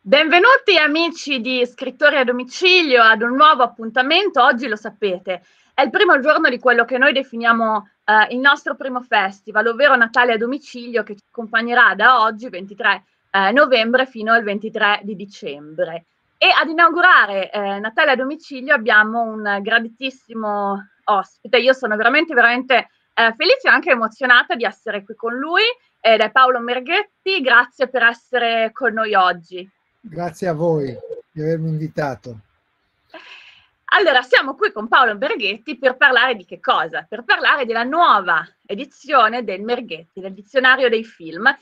Benvenuti amici di Scrittori a Domicilio ad un nuovo appuntamento. Oggi lo sapete, è il primo giorno di quello che noi definiamo il nostro primo festival, ovvero Natale a Domicilio, che ci accompagnerà da oggi, 23 novembre, fino al 23 di dicembre. E ad inaugurare Natale a Domicilio abbiamo un graditissimo ospite. Io sono veramente felice e anche emozionata di essere qui con lui, ed è Paolo Merghetti. Grazie per essere con noi oggi. Grazie a voi di avermi invitato. Allora, siamo qui con Paolo Merghetti per parlare di che cosa? Per parlare della nuova edizione del Merghetti, del Dizionario dei Film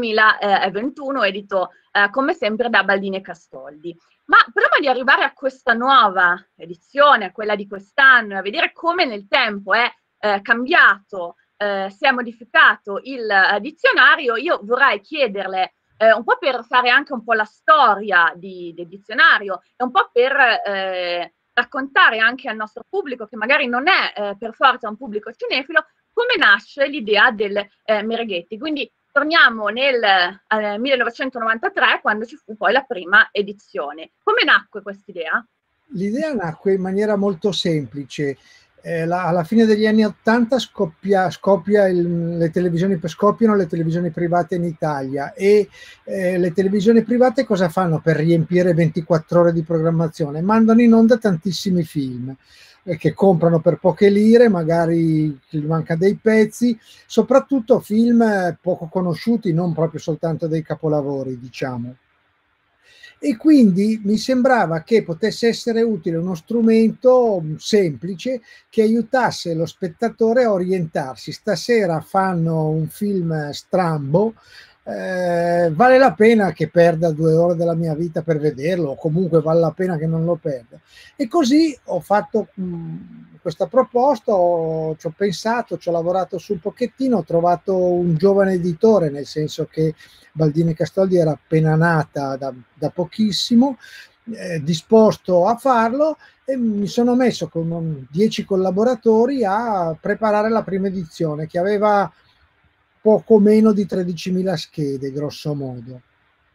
2021, edito come sempre da Baldini e Castoldi. Ma prima di arrivare a questa nuova edizione, a quella di quest'anno, a vedere come nel tempo è cambiato, si è modificato il dizionario, io vorrei chiederle un po' per fare anche un po' la storia del dizionario e un po' per raccontare anche al nostro pubblico, che magari non è per forza un pubblico cinefilo, come nasce l'idea del Merghetti. Quindi torniamo nel 1993, quando ci fu poi la prima edizione. Come nacque questa idea? L'idea nacque in maniera molto semplice. Alla fine degli anni '80 scoppiano le televisioni private in Italia e le televisioni private cosa fanno per riempire 24 ore di programmazione? Mandano in onda tantissimi film che comprano per poche lire, magari gli manca dei pezzi, soprattutto film poco conosciuti, non proprio soltanto dei capolavori, diciamo. E quindi mi sembrava che potesse essere utile uno strumento semplice che aiutasse lo spettatore a orientarsi. Stasera fanno un film strambo, vale la pena che perda 2 ore della mia vita per vederlo, o comunque vale la pena che non lo perda. E così ho fatto questa proposta, ci ho pensato, ci ho lavorato su un pochettino, ho trovato un giovane editore, nel senso che Baldini Castoldi era appena nata da pochissimo, disposto a farlo, e mi sono messo con 10 collaboratori a preparare la prima edizione, che aveva poco meno di 13.000 schede, grosso modo.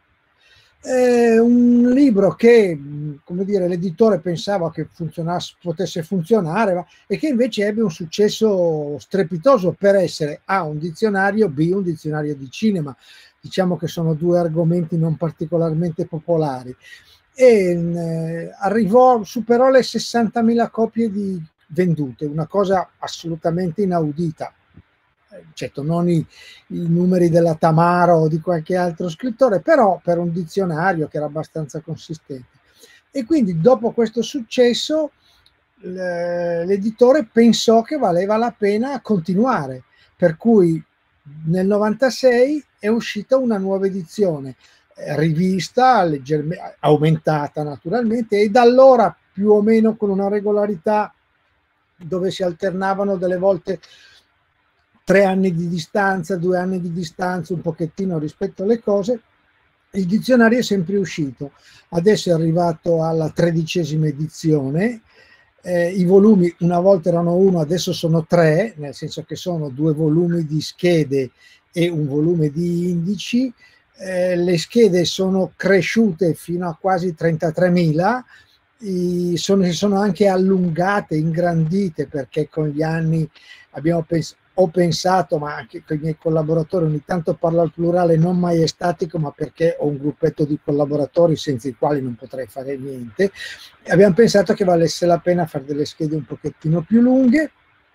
Un libro che, come dire, l'editore pensava che potesse funzionare e che invece ebbe un successo strepitoso per essere A, un dizionario, B, un dizionario di cinema. Diciamo che sono due argomenti non particolarmente popolari. E superò le 60.000 copie vendute, una cosa assolutamente inaudita. Certo, non i numeri della Tamaro o di qualche altro scrittore, però per un dizionario che era abbastanza consistente. E quindi dopo questo successo l'editore pensò che valeva la pena continuare, per cui nel 96 è uscita una nuova edizione, rivista, leggermente aumentata naturalmente, e da allora più o meno con una regolarità dove si alternavano delle volte 3 anni di distanza, 2 anni di distanza, un pochettino rispetto alle cose, il dizionario è sempre uscito. Adesso è arrivato alla 13ª edizione, i volumi una volta erano 1, adesso sono 3, nel senso che sono 2 volumi di schede e un volume di indici. Le schede sono cresciute fino a quasi 33.000, si sono anche allungate, ingrandite, perché con gli anni ho pensato, ma anche con i miei collaboratori, ogni tanto parlo al plurale, non maiestatico, ma perché ho un gruppetto di collaboratori senza i quali non potrei fare niente, e abbiamo pensato che valesse la pena fare delle schede un pochettino più lunghe.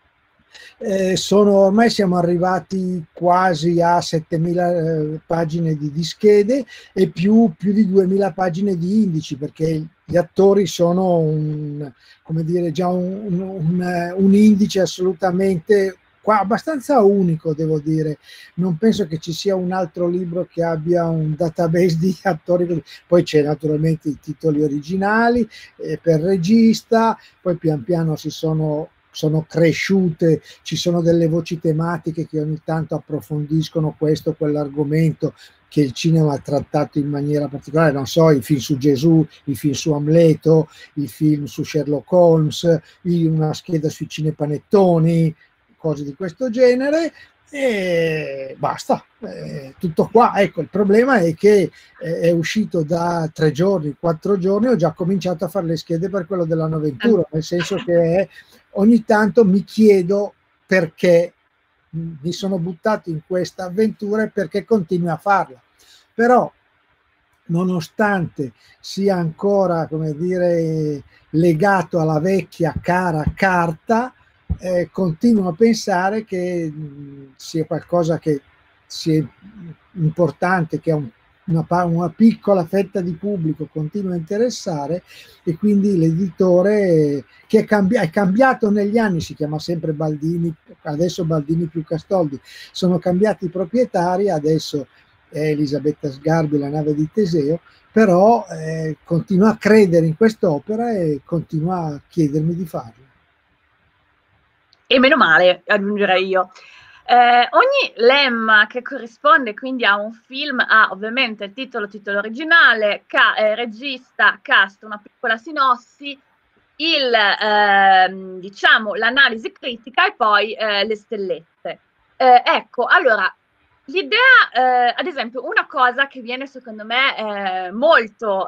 Ormai siamo arrivati quasi a 7.000 pagine di schede e più di 2.000 pagine di indici, perché gli attori sono già un indice assolutamente abbastanza unico, devo dire. Non penso che ci sia un altro libro che abbia un database di attori. Poi c'è naturalmente i titoli originali per regista, poi pian piano sono cresciute, ci sono delle voci tematiche che ogni tanto approfondiscono questo o quell'argomento che il cinema ha trattato in maniera particolare, non so, i film su Gesù, i film su Amleto, i film su Sherlock Holmes, una scheda sui cinepanettoni, cose di questo genere. e basta, tutto qua. Ecco, il problema è che è uscito da 3 giorni, 4 giorni, ho già cominciato a fare le schede per quello dell'Annoventura, nel senso che ogni tanto mi chiedo perché mi sono buttato in questa avventura e perché continui a farla. Però nonostante sia ancora, come dire, legato alla vecchia cara carta, continuo a pensare che sia qualcosa che sia importante, che ha una piccola fetta di pubblico continua a interessare, e quindi l'editore che è cambiato negli anni, si chiama sempre Baldini, adesso Baldini più Castoldi, sono cambiati i proprietari, adesso è Elisabetta Sgarbi, La nave di Teseo, però continua a credere in quest'opera e continua a chiedermi di farlo. E meno male, aggiungerei io. Ogni lemma che corrisponde quindi a un film ha ovviamente il titolo originale, regista, cast, una piccola sinossi, diciamo, l'analisi critica e poi le stellette. Ecco, allora, l'idea, ad esempio, una cosa che viene secondo me molto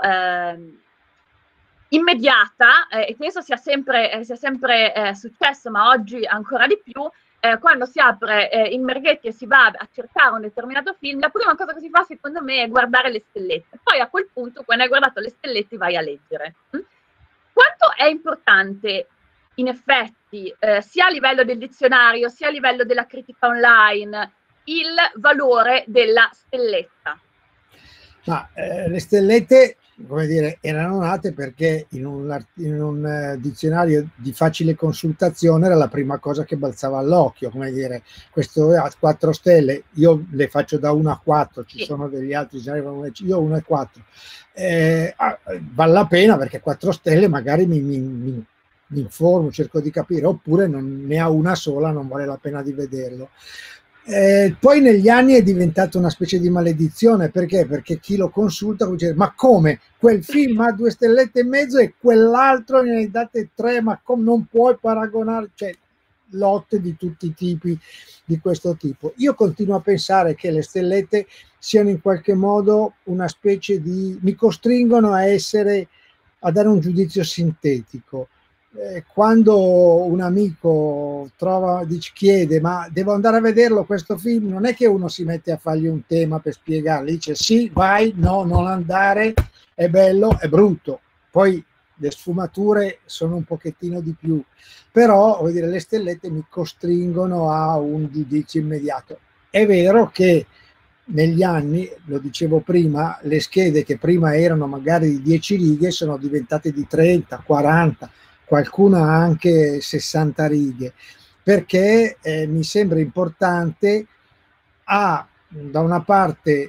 immediata, e penso sia sempre successo, ma oggi ancora di più, quando si apre il Merghetti e si va a cercare un determinato film, la prima cosa che si fa secondo me è guardare le stellette. Poi a quel punto, quando hai guardato le stellette, vai a leggere. Quanto è importante, in effetti, sia a livello del dizionario, sia a livello della critica online, il valore della stelletta? Ma le stellette, come dire, erano nate perché in un dizionario di facile consultazione era la prima cosa che balzava all'occhio, come dire, questo ha 4 stelle, io le faccio da 1 a 4, ci sono degli altri, io 1 e 4. Vale la pena perché 4 stelle magari mi informo, cerco di capire, oppure ne ha una sola, non vale la pena di vederlo. Poi negli anni è diventata una specie di maledizione, perché? Perché chi lo consulta dice: ma come? Quel film ha 2 stellette e mezzo e quell'altro ne hai date 3, ma non puoi paragonare, cioè lotte di tutti i tipi di questo tipo. Io continuo a pensare che le stellette siano in qualche modo una specie di, mi costringono a dare un giudizio sintetico. Quando un amico chiede: ma devo andare a vederlo questo film, non è che uno si mette a fargli un tema per spiegargli, dice sì, vai, no, non andare, è bello, è brutto. Poi le sfumature sono un pochettino di più, però vuol dire, le stellette mi costringono a un giudizio immediato. È vero che negli anni, lo dicevo prima, le schede che prima erano magari di 10 righe sono diventate di 30, 40, qualcuna anche 60 righe, perché mi sembra importante da una parte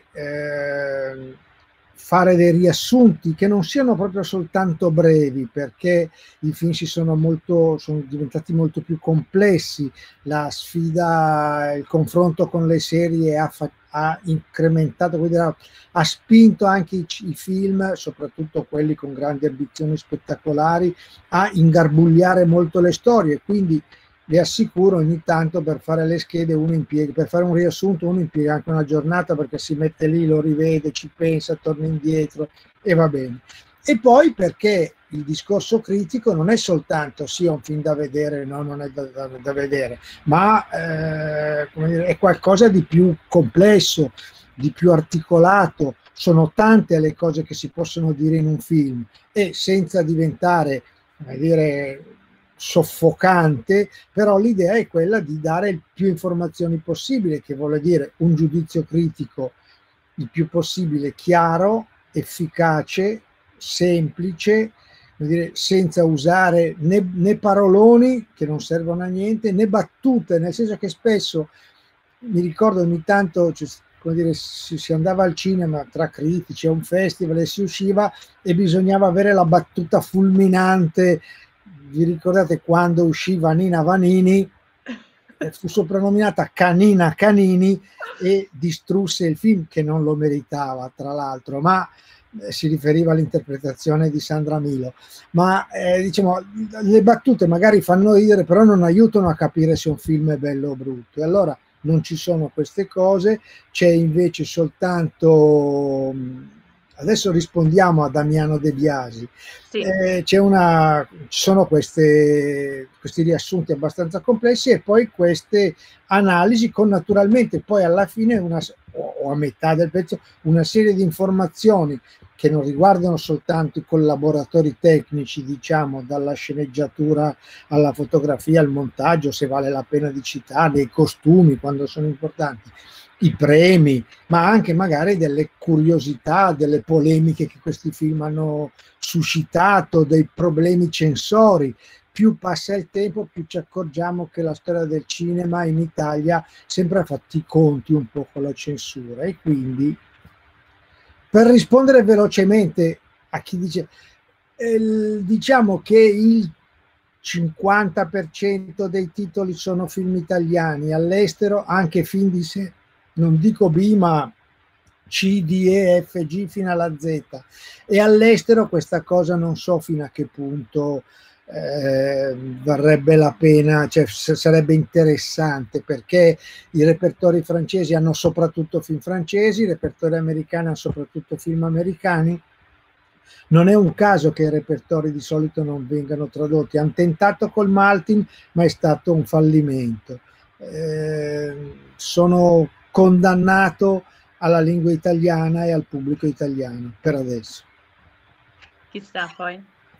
fare dei riassunti che non siano proprio soltanto brevi, perché i film sono diventati molto più complessi, la sfida, il confronto con le serie ha incrementato, ha spinto anche i film, soprattutto quelli con grandi ambizioni spettacolari, a ingarbugliare molto le storie. Quindi vi assicuro, ogni tanto per fare le schede per fare un riassunto uno impiega anche una giornata, perché si mette lì, lo rivede, ci pensa, torna indietro e va bene. E poi perché il discorso critico non è soltanto sì, è un film da vedere, no, non è da vedere, ma come dire, è qualcosa di più complesso, di più articolato. Sono tante le cose che si possono dire in un film, e senza diventare, come dire, soffocante, però l'idea è quella di dare il più informazioni possibile, che vuole dire un giudizio critico il più possibile chiaro, efficace, semplice, dire, senza usare né paroloni che non servono a niente, né battute, nel senso che spesso mi ricordo ogni tanto, come dire, si andava al cinema tra critici a un festival e si usciva e bisognava avere la battuta fulminante. Vi ricordate quando usciva Nina Vanini, fu soprannominata Canina Canini e distrusse il film, che non lo meritava tra l'altro, ma si riferiva all'interpretazione di Sandra Milo. Ma diciamo, le battute magari fanno ridere, però non aiutano a capire se un film è bello o brutto. E allora non ci sono queste cose, c'è invece soltanto, adesso rispondiamo a Damiano De Biasi, Sì. ci sono questi riassunti abbastanza complessi e poi queste analisi con naturalmente poi alla fine o a metà del pezzo una serie di informazioni che non riguardano soltanto i collaboratori tecnici, diciamo, dalla sceneggiatura alla fotografia, al montaggio, se vale la pena di citarli, i costumi quando sono importanti, i premi, ma anche magari delle curiosità, delle polemiche che questi film hanno suscitato, dei problemi censori. Più passa il tempo, più ci accorgiamo che la storia del cinema in Italia sempre ha fatto i conti un po' con la censura, e quindi, per rispondere velocemente a chi dice, diciamo che il 50% dei titoli sono film italiani, all'estero anche film di sé, non dico B, ma C, D, E, F, G fino alla Z, e all'estero questa cosa non so fino a che punto varrebbe la pena, cioè sarebbe interessante, perché i repertori francesi hanno soprattutto film francesi, i repertori americani hanno soprattutto film americani. Non è un caso che i repertori di solito non vengano tradotti. Hanno tentato col Maltin, ma è stato un fallimento. Sono condannato alla lingua italiana e al pubblico italiano per adesso. Chissà poi.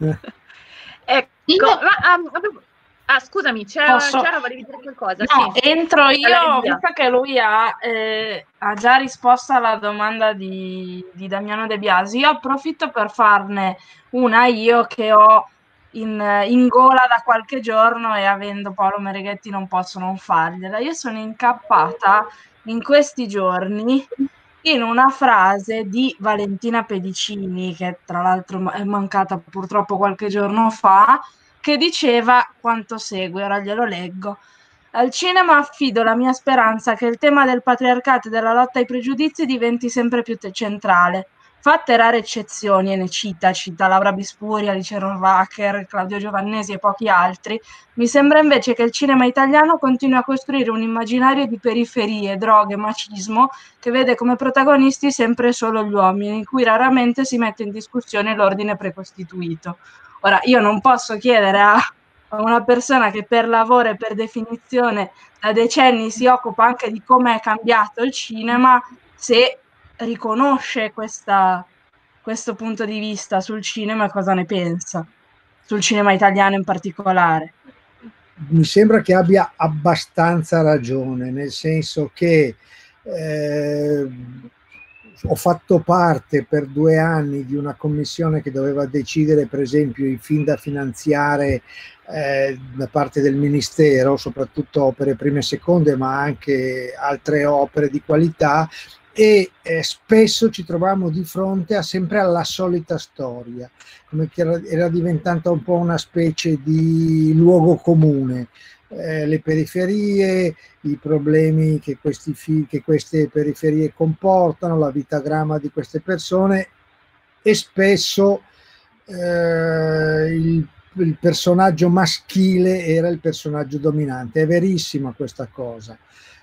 Ecco, scusami, c'era, volevi dire qualcosa? No, sì. Entro io, visto che lui ha già risposto alla domanda di Damiano De Biasi. Io approfitto per farne una io che ho in gola da qualche giorno, e avendo Paolo Mereghetti non posso non fargliela. Io sono incappata in questi giorni in una frase di Valentina Pedicini, che tra l'altro è mancata purtroppo qualche giorno fa, che diceva quanto segue, ora glielo leggo. Al cinema affido la mia speranza che il tema del patriarcato e della lotta ai pregiudizi diventi sempre più centrale. Fatte rare eccezioni, e ne cita Laura Bispuri, Alice Rohrwacher, Claudio Giovannesi e pochi altri, mi sembra invece che il cinema italiano continui a costruire un immaginario di periferie, droghe, macismo, che vede come protagonisti sempre solo gli uomini, in cui raramente si mette in discussione l'ordine precostituito. Ora, io non posso chiedere a una persona che per lavoro e per definizione da decenni si occupa anche di come è cambiato il cinema se riconosce questo punto di vista sul cinema e cosa ne pensa, sul cinema italiano in particolare. Mi sembra che abbia abbastanza ragione, nel senso che ho fatto parte per 2 anni di una commissione che doveva decidere per esempio i film da finanziare da parte del Ministero, soprattutto opere prime e seconde, ma anche altre opere di qualità, e spesso ci trovavamo di fronte sempre alla solita storia, come che era diventata un po' una specie di luogo comune. Le periferie, i problemi che queste periferie comportano, la vita grama di queste persone, e spesso il personaggio maschile era il personaggio dominante. È verissima questa cosa.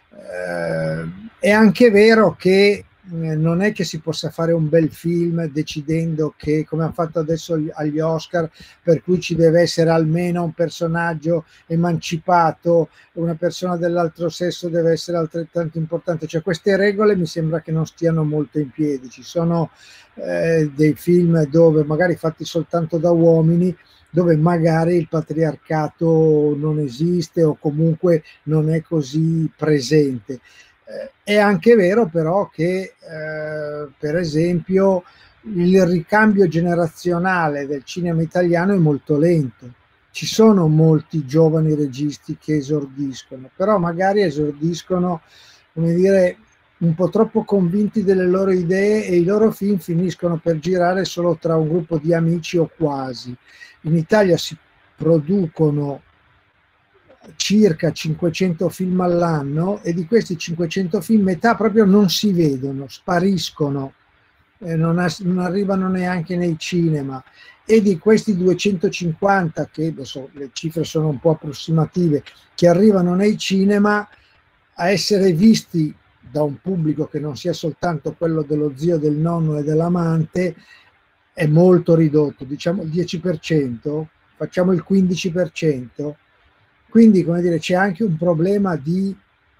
È anche vero che non è che si possa fare un bel film decidendo che, come hanno fatto adesso agli Oscar, per cui ci deve essere almeno un personaggio emancipato, una persona dell'altro sesso deve essere altrettanto importante. Cioè, queste regole mi sembra che non stiano molto in piedi. Ci sono dei film dove magari fatti soltanto da uomini, dove magari il patriarcato non esiste o comunque non è così presente. È anche vero però che per esempio il ricambio generazionale del cinema italiano è molto lento. Ci sono molti giovani registi che esordiscono, però magari esordiscono, come dire, un po' troppo convinti delle loro idee, e i loro film finiscono per girare solo tra un gruppo di amici o quasi. In Italia si producono circa 500 film all'anno, e di questi 500 film metà proprio non si vedono, spariscono, non arrivano neanche nei cinema, e di questi 250, che adesso le cifre sono un po' approssimative, che arrivano nei cinema, a essere visti da un pubblico che non sia soltanto quello dello zio, del nonno e dell'amante è molto ridotto, diciamo il 10%, facciamo il 15%, quindi come dire c'è anche un problema di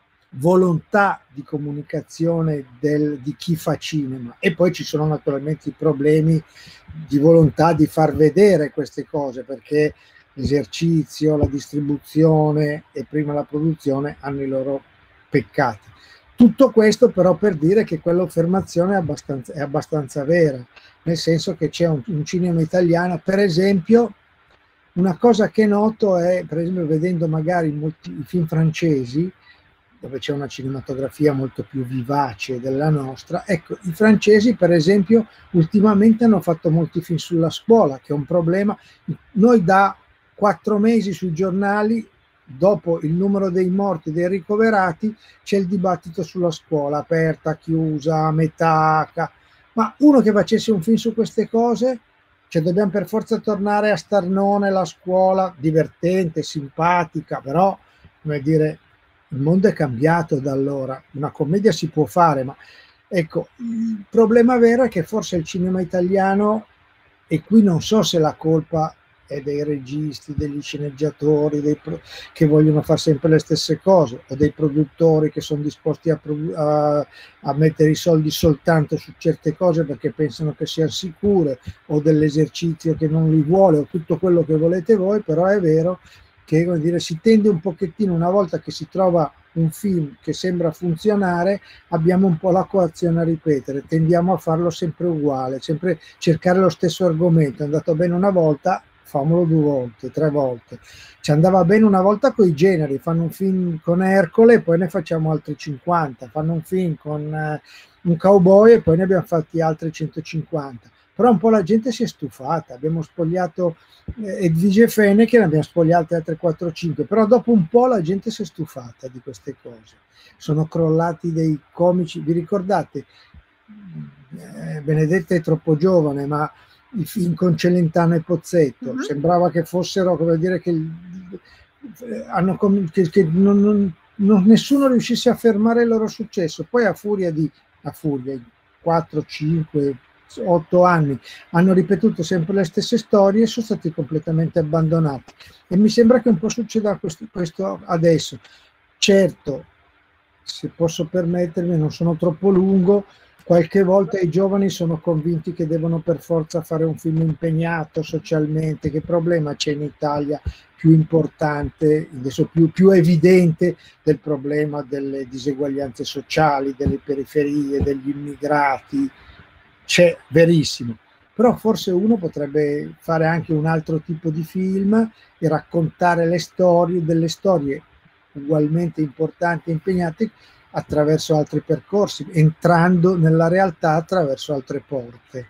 volontà di comunicazione di chi fa cinema, e poi ci sono naturalmente i problemi di volontà di far vedere queste cose, perché l'esercizio, la distribuzione e prima la produzione hanno i loro peccati. Tutto questo però per dire che quell'affermazione è abbastanza vera, nel senso che c'è un cinema italiano, per esempio. Una cosa che noto è, per esempio, vedendo magari i film francesi, dove c'è una cinematografia molto più vivace della nostra, ecco, i francesi, per esempio, ultimamente hanno fatto molti film sulla scuola, che è un problema. Noi da 4 mesi sui giornali, dopo il numero dei morti e dei ricoverati, c'è il dibattito sulla scuola, aperta, chiusa, a metà, ma uno che facesse un film su queste cose, cioè dobbiamo per forza tornare a Starnone, la scuola, divertente, simpatica, però, come dire, il mondo è cambiato da allora. Una commedia si può fare, ma ecco, il problema vero è che forse il cinema italiano, e qui non so se la colpa è dei registi, degli sceneggiatori, che vogliono fare sempre le stesse cose, o dei produttori che sono disposti a mettere i soldi soltanto su certe cose perché pensano che siano sicure, o dell'esercizio che non li vuole, o tutto quello che volete voi, però è vero che, come dire, si tende un pochettino, una volta che si trova un film che sembra funzionare, abbiamo un po' la coazione a ripetere, tendiamo a farlo sempre uguale, sempre cercare lo stesso argomento. È andato bene una volta, famolo 2 volte, 3 volte. Ci andava bene una volta con i generi, fanno un film con Ercole e poi ne facciamo altri 50, fanno un film con un cowboy e poi ne abbiamo fatti altri 150. Però un po' la gente si è stufata, abbiamo spogliato Edvige Fene, che ne abbiamo spogliate altre 4-5, però dopo un po' la gente si è stufata di queste cose. Sono crollati dei comici, vi ricordate? Benedetta è troppo giovane, ma i film con Celentano e Pozzetto, sembrava che fossero, come dire, che nessuno riuscisse a fermare il loro successo. Poi a furia in 4, 5, 8 anni hanno ripetuto sempre le stesse storie e sono stati completamente abbandonati, e mi sembra che un po' succeda questo adesso. Certo, se posso permettermi, non sono troppo lungo, qualche volta i giovani sono convinti che devono per forza fare un film impegnato socialmente. Che problema c'è in Italia più importante, adesso più evidente, del problema delle diseguaglianze sociali, delle periferie, degli immigrati? C'è, verissimo, però forse uno potrebbe fare anche un altro tipo di film e raccontare delle storie ugualmente importanti e impegnate attraverso altri percorsi, entrando nella realtà attraverso altre porte.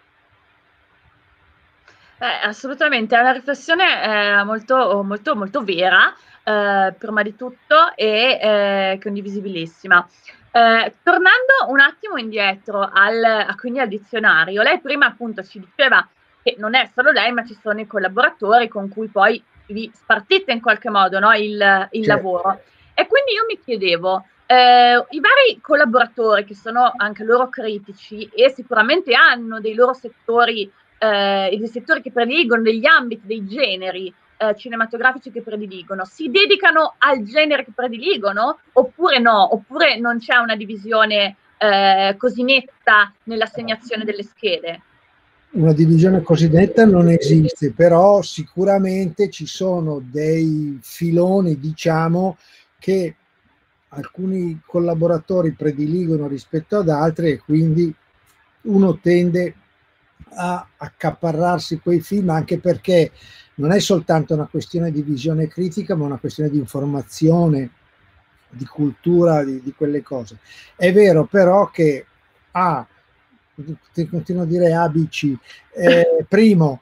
Assolutamente, è una riflessione molto, molto, molto vera, prima di tutto, e condivisibilissima. Tornando un attimo indietro quindi al dizionario, lei prima appunto ci diceva che non è solo lei, ma ci sono i collaboratori con cui poi vi spartite in qualche modo, no, il lavoro. E quindi io mi chiedevo, i vari collaboratori, che sono anche loro critici e sicuramente hanno dei loro settori, dei settori che prediligono, degli ambiti, dei generi cinematografici che prediligono, si dedicano al genere che prediligono oppure no? Oppure non c'è una divisione così netta nell'assegnazione delle schede? Una divisione cosiddetta non esiste, però sicuramente ci sono dei filoni, diciamo, che alcuni collaboratori prediligono rispetto ad altri, e quindi uno tende a accaparrarsi quei film, anche perché non è soltanto una questione di visione critica, ma una questione di informazione, di cultura, di quelle cose. È vero però che continuo a dire ABC. Primo,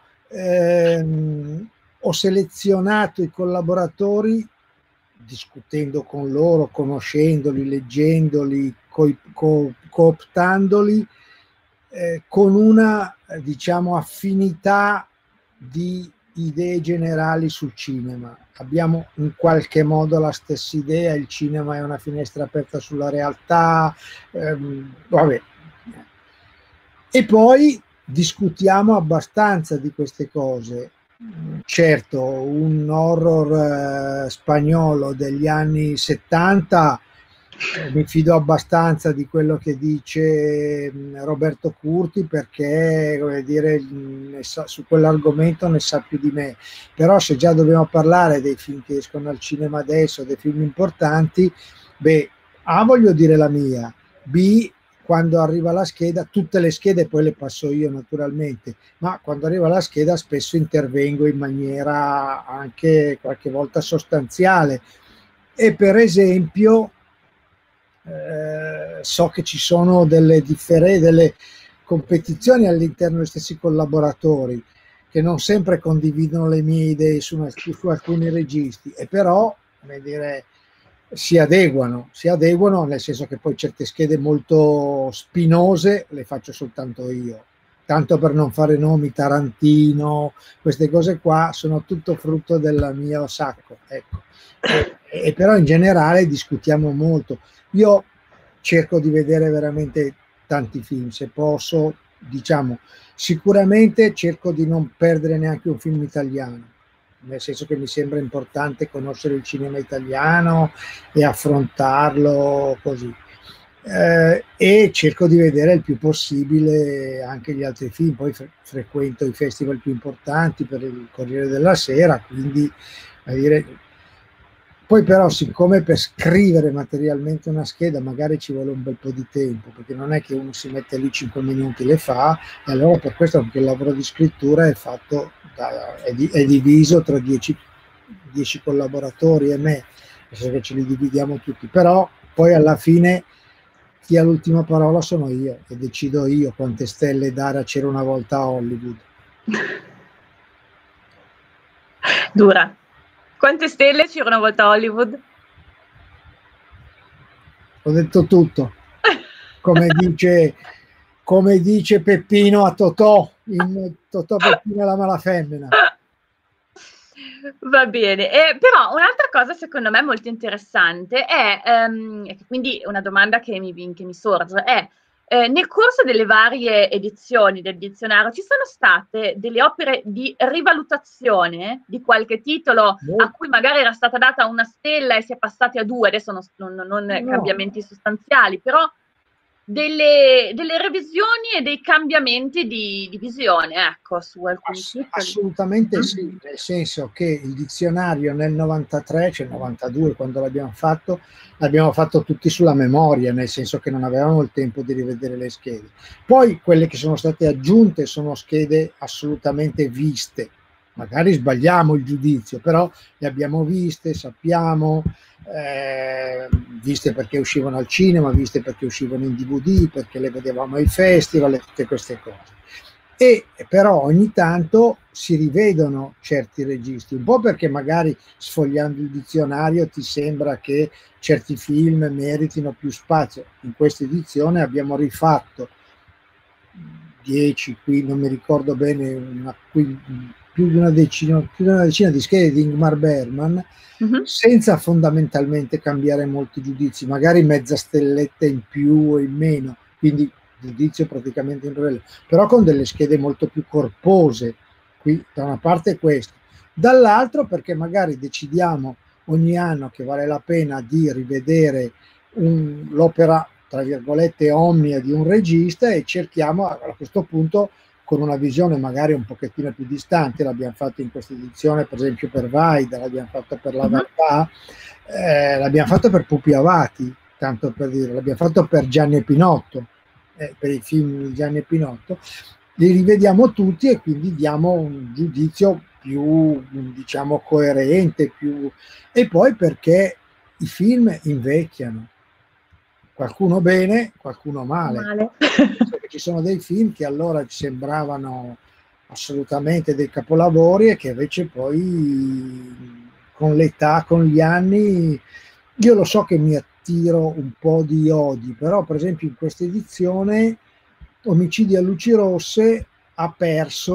ho selezionato i collaboratori discutendo con loro, conoscendoli, leggendoli, cooptandoli, con una, diciamo, affinità di idee generali sul cinema. Abbiamo in qualche modo la stessa idea, il cinema è una finestra aperta sulla realtà, vabbè. E poi discutiamo abbastanza di queste cose. Certo, un horror spagnolo degli anni 70, mi fido abbastanza di quello che dice Roberto Curti, perché, come dire, su quell'argomento ne sa più di me. Però se già dobbiamo parlare dei film che escono al cinema adesso, dei film importanti, beh, A, voglio dire la mia, B, quando arriva la scheda, tutte le schede poi le passo io naturalmente, ma quando arriva la scheda spesso intervengo in maniera anche qualche volta sostanziale. E per esempio so che ci sono delle competizioni all'interno degli stessi collaboratori che non sempre condividono le mie idee su alcuni registi, e però, come dire, si adeguano, nel senso che poi certe schede molto spinose le faccio soltanto io, tanto per non fare nomi, Tarantino, queste cose qua sono tutto frutto del mio sacco, ecco. E però in generale discutiamo molto. Io cerco di vedere veramente tanti film, se posso, diciamo, sicuramente cerco di non perdere neanche un film italiano, nel senso che mi sembra importante conoscere il cinema italiano e affrontarlo così. E cerco di vedere il più possibile anche gli altri film, poi frequento i festival più importanti per il Corriere della Sera, quindi a dire. Poi però, siccome per scrivere materialmente una scheda magari ci vuole un bel po' di tempo, perché non è che uno si mette lì 5 minuti, le fa, e allora per questo anche il lavoro di scrittura è fatto, è diviso tra 10 collaboratori e me, nel senso che ce li dividiamo tutti, però poi alla fine chi ha l'ultima parola sono io, e decido io quante stelle dare a C'era una volta a Hollywood. Dura. Quante stelle c'era una volta a Hollywood? Ho detto tutto. Come dice Peppino a Totò, in Totò, Peppino e la Malafemmina. Va bene, però un'altra cosa secondo me molto interessante è, quindi una domanda che mi sorge, è nel corso delle varie edizioni del dizionario ci sono state delle opere di rivalutazione di qualche titolo a cui magari era stata data una stella e si è passati a 2, adesso non cambiamenti sostanziali, però delle revisioni e dei cambiamenti di visione, ecco, su alcuni titoli. Assolutamente sì, nel senso che il dizionario nel 93, cioè 92 quando l'abbiamo fatto tutti sulla memoria, nel senso che non avevamo il tempo di rivedere le schede. Poi quelle che sono state aggiunte sono schede assolutamente viste, magari sbagliamo il giudizio, però le abbiamo viste, sappiamo, viste perché uscivano al cinema, viste perché uscivano in DVD, perché le vedevamo ai festival e tutte queste cose. E però ogni tanto si rivedono certi registri, un po' perché magari sfogliando il dizionario ti sembra che certi film meritino più spazio. In questa edizione abbiamo rifatto 10, qui non mi ricordo bene, più di una decina di schede di Ingmar Bergman, senza fondamentalmente cambiare molti giudizi, magari mezza stelletta in più o in meno, quindi giudizio praticamente in livello, però con delle schede molto più corpose, qui da una parte questo, dall'altro perché magari decidiamo ogni anno che vale la pena di rivedere l'opera tra virgolette omnia di un regista e cerchiamo a questo punto con una visione magari un pochettino più distante. L'abbiamo fatto in questa edizione per esempio per Vaida, l'abbiamo fatto per La Verdà, l'abbiamo fatto per Pupi Avati, tanto per dire, l'abbiamo fatto per Gianni e Pinotto, per i film di Gianni e Pinotto, li rivediamo tutti e quindi diamo un giudizio più, diciamo, coerente, e poi perché i film invecchiano, qualcuno bene, qualcuno male. Ci sono dei film che allora ci sembravano assolutamente dei capolavori e che invece poi con l'età, con gli anni, io lo so che mi attiro un po' di odi, però per esempio in questa edizione Omicidi a luci rosse ha perso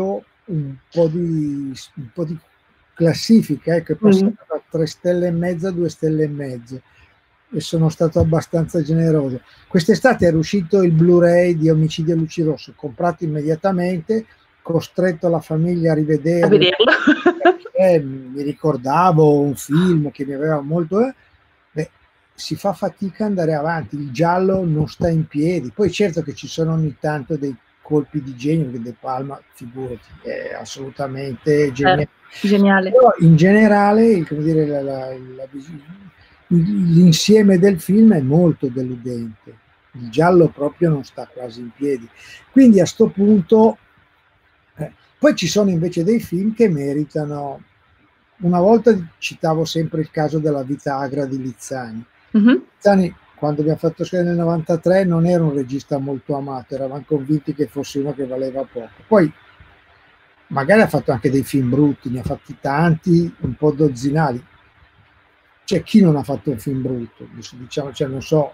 un po' di classifica, che è passata da 3 stelle e mezza a 2 stelle e mezzo, e sono stato abbastanza generoso. Quest'estate era uscito il Blu-ray di Omicidio a luci rosse, comprato immediatamente, costretto la famiglia a rivederlo, perché mi ricordavo un film che mi aveva molto... si fa fatica ad andare avanti, il giallo non sta in piedi. Poi certo che ci sono ogni tanto dei colpi di genio, che De Palma, figurati, è assolutamente geniale. Però in generale, come dire, l'insieme del film è molto deludente, il giallo proprio non sta quasi in piedi. Quindi a sto punto poi ci sono invece dei film che meritano. Una volta citavo sempre il caso della Vita Agra di Lizzani. Lizzani, quando abbiamo fatto Scena nel 93, non era un regista molto amato, eravamo convinti che fosse uno che valeva poco. Poi magari ha fatto anche dei film brutti, ne ha fatti tanti, un po' dozzinali. C'è chi non ha fatto un film brutto, diciamo, cioè non so.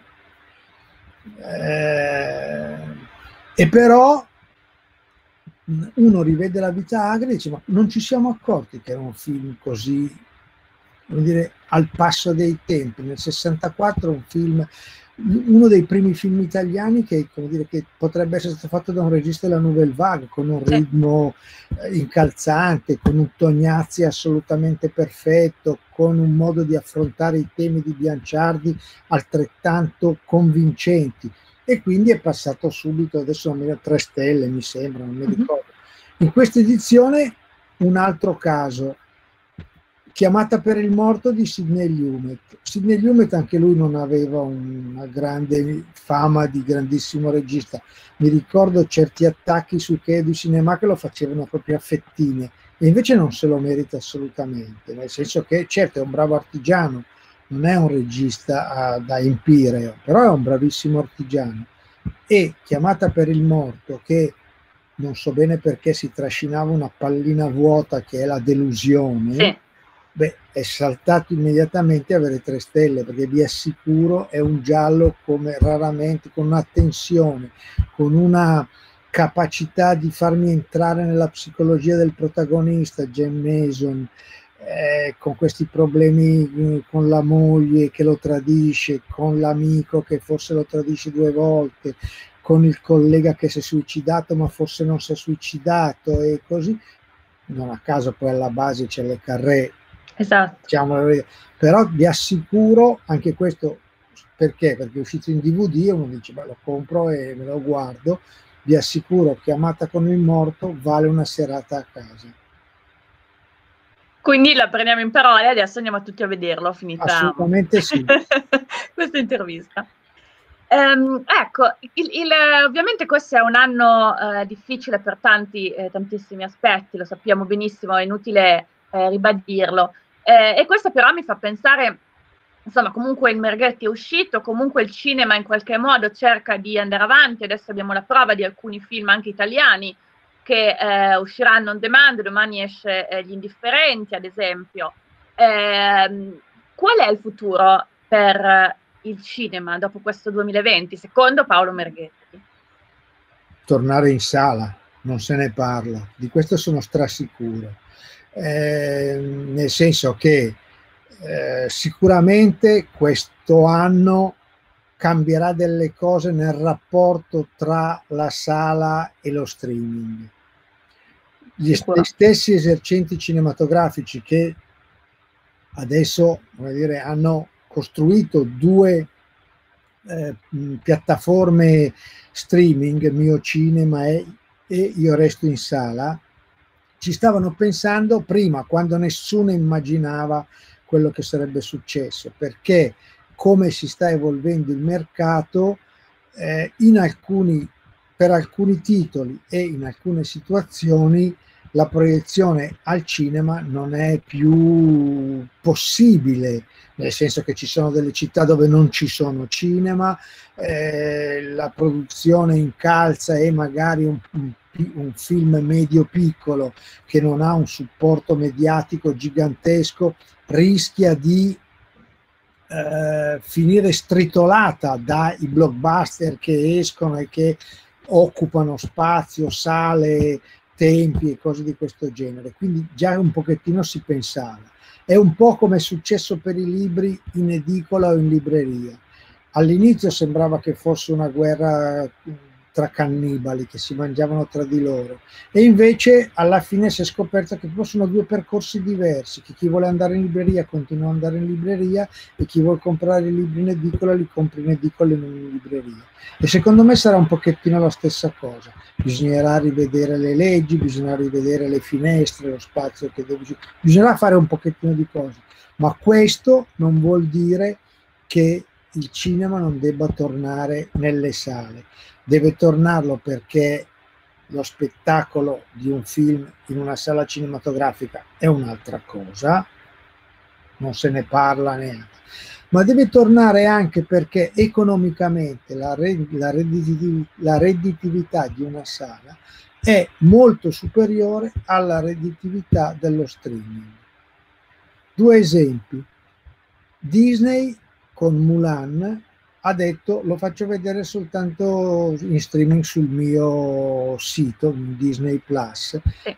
E però uno rivede La Vita Agra e dice: ma non ci siamo accorti che era un film così, come dire, al passo dei tempi. Nel 64 un film, uno dei primi film italiani che, come dire, che potrebbe essere stato fatto da un regista della Nouvelle Vague, con un ritmo incalzante, con un Tognazzi assolutamente perfetto, con un modo di affrontare i temi di Bianciardi altrettanto convincenti. E quindi è passato subito, adesso non mi ricordo, 3 stelle mi sembra, non mi ricordo. In questa edizione un altro caso, Chiamata per il morto di Sidney Lumet. Sidney Lumet anche lui non aveva una grande fama di grandissimo regista, mi ricordo certi attacchi su Che du Cinema che lo facevano proprio a fettine, e invece non se lo merita assolutamente, nel senso che certo è un bravo artigiano, non è un regista da empireo, però è un bravissimo artigiano. E Chiamata per il morto, che non so bene perché si trascinava una pallina vuota che è La delusione, è saltato immediatamente a avere 3 stelle, perché vi assicuro è un giallo come raramente, con una tensione, con una capacità di farmi entrare nella psicologia del protagonista, Jem Mason, con questi problemi con la moglie che lo tradisce, con l'amico che forse lo tradisce 2 volte, con il collega che si è suicidato ma forse non si è suicidato, e così. Non a caso poi alla base c'è Le Carré, diciamo, però vi assicuro anche questo, perché è uscito in DVD e uno dice beh, lo compro e me lo guardo, vi assicuro Chiamata con il morto vale una serata a casa. Quindi la prendiamo in parola e adesso andiamo tutti a vederlo, finita assolutamente sì questa intervista. Ecco, ovviamente questo è un anno difficile per tantissimi aspetti, lo sappiamo benissimo, è inutile ribadirlo, e questo però mi fa pensare, insomma, comunque il Merghetti è uscito, comunque il cinema in qualche modo cerca di andare avanti, adesso abbiamo la prova di alcuni film anche italiani che usciranno on demand, domani esce Gli Indifferenti ad esempio. Qual è il futuro per il cinema dopo questo 2020 secondo Paolo Merghetti? Tornare in sala, non se ne parla, di questo sono strasicuro, nel senso che sicuramente questo anno cambierà delle cose nel rapporto tra la sala e lo streaming. Gli stessi esercenti cinematografici che adesso, come dire, hanno costruito 2 piattaforme streaming, Mio Cinema e Io Resto in Sala, ci stavano pensando prima, quando nessuno immaginava quello che sarebbe successo, perché come si sta evolvendo il mercato, per alcuni titoli e in alcune situazioni la proiezione al cinema non è più possibile, nel senso che ci sono delle città dove non ci sono cinema, la produzione incalza e magari un film medio piccolo che non ha un supporto mediatico gigantesco rischia di finire stritolata dai blockbuster che escono e che occupano spazio, sale, tempi e cose di questo genere, quindi già un pochettino si pensava. È un po' come è successo per i libri in edicola o in libreria. All'inizio sembrava che fosse una guerra tra cannibali che si mangiavano tra di loro, e invece alla fine si è scoperto che sono due percorsi diversi, che chi vuole andare in libreria continua ad andare in libreria e chi vuole comprare i libri in edicola li compra in edicola e non in libreria. E secondo me sarà un pochettino la stessa cosa. Bisognerà rivedere le leggi, bisognerà rivedere le finestre, lo spazio che bisognerà fare un pochettino di cose, ma questo non vuol dire che il cinema non debba tornare nelle sale. Deve tornarlo perché lo spettacolo di un film in una sala cinematografica è un'altra cosa, non se ne parla neanche, ma deve tornare anche perché economicamente la redditività di una sala è molto superiore alla redditività dello streaming. Due esempi. Disney con Mulan ha detto: lo faccio vedere soltanto in streaming sul mio sito Disney Plus,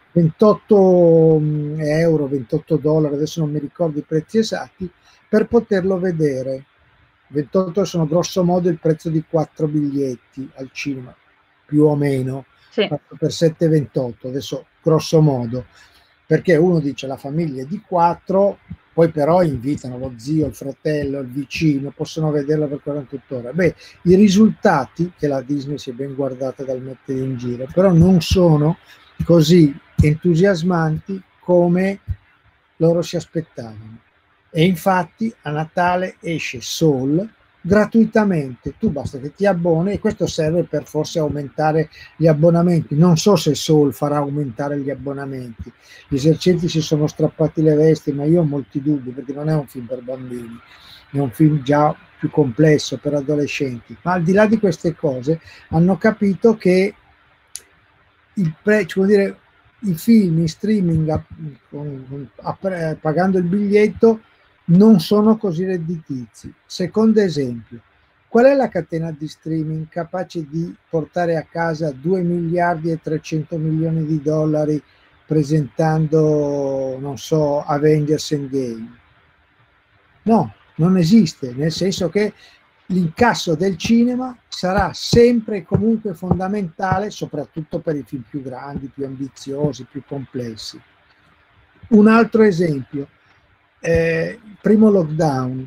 28 euro, 28 dollari, adesso non mi ricordo i prezzi esatti, per poterlo vedere. 28 sono grosso modo il prezzo di 4 biglietti al cinema, più o meno, sì, per 7,28, adesso grosso modo, perché uno dice la famiglia è di 4, poi però invitano lo zio, il fratello, il vicino, possono vederla per 48 ore. Beh, i risultati, che la Disney si è ben guardata dal mettere in giro, però non sono così entusiasmanti come loro si aspettavano. E infatti a Natale esce Soul gratuitamente, tu basta che ti abboni, e questo serve per forse aumentare gli abbonamenti. Non so se Soul farà aumentare gli abbonamenti, gli esercenti si sono strappati le vesti, ma io ho molti dubbi, perché non è un film per bambini, è un film già più complesso per adolescenti. Ma al di là di queste cose hanno capito che i film in streaming pagando il biglietto non sono così redditizi. Secondo esempio, qual è la catena di streaming capace di portare a casa 2 miliardi e 300 milioni di dollari presentando, non so, Avengers Endgame? No, non esiste, nel senso che l'incasso del cinema sarà sempre e comunque fondamentale, soprattutto per i film più grandi, più ambiziosi, più complessi. Un altro esempio, primo lockdown,